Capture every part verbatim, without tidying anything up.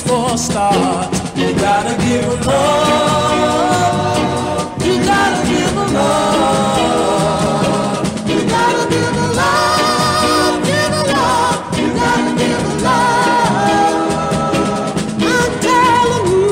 for a start. You gotta give her love. You gotta give her love. You gotta give her love. Give her love. You gotta give her love. I'm telling you,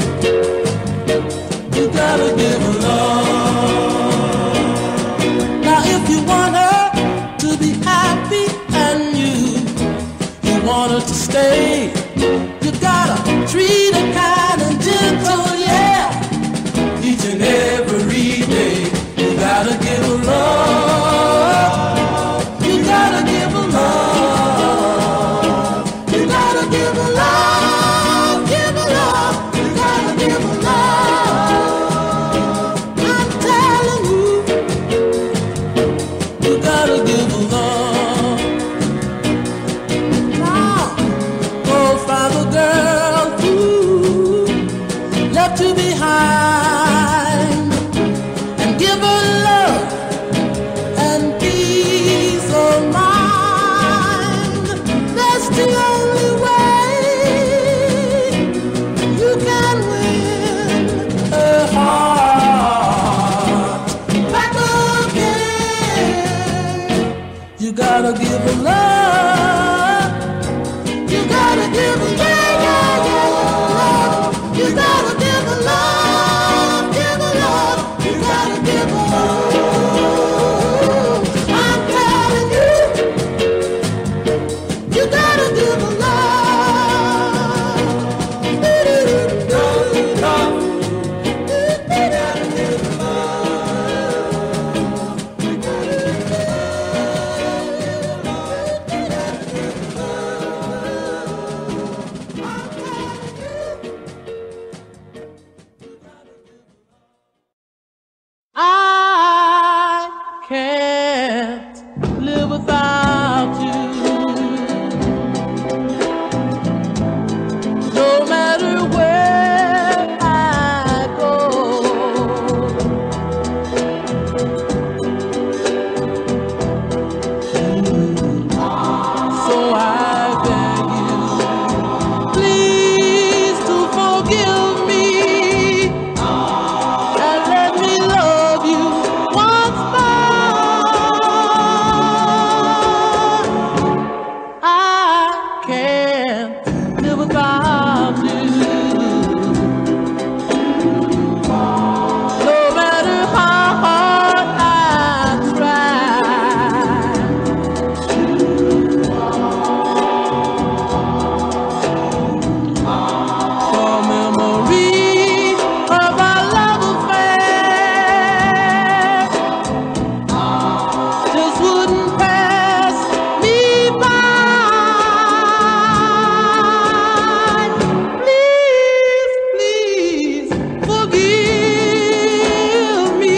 you gotta give her love. Now if you want her to be happy and you, you want her to stay, you gotta treat her kind and gentle, yeah. Each and every day, you gotta give her love. You gotta give her love. You gotta give her love. Give her love. You gotta give her love. I'm telling you, you gotta give her love. Now, go find a girl who left you behind and give her love and peace of mind. That's the only way you can win her heart back again. You gotta give her love. You gotta give her, yeah, yeah, yeah, love. You gotta give her love, give her love. You gotta give her love. I'm telling you, you gotta give her love. You gotta give her love. I can't live without you. No matter where I go, so I beg you, please to forgive me and let me love you once more. I can't live without you. No matter how hard I try, the memory of our love affair just wouldn't pass me by. Please, please forgive me.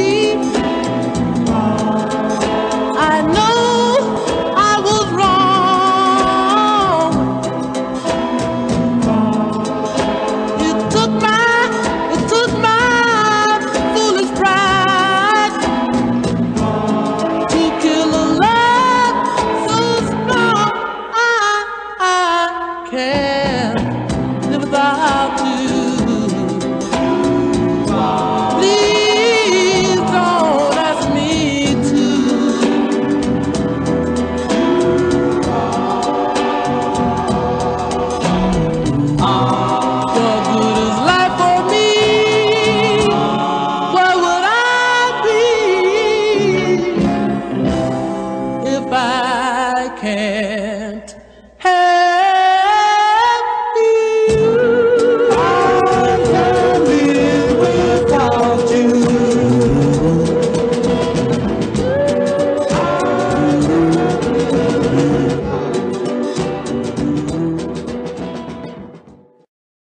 I know I was wrong. It took my, it took my foolish pride to kill a love so strong. I, I can't live without you. Please don't ask me to. What good is life for me? Where would I be if I can't